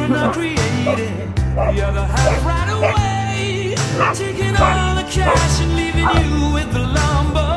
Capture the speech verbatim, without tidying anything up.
and I created the other half right away, taking all the cash and leaving you with the lumber.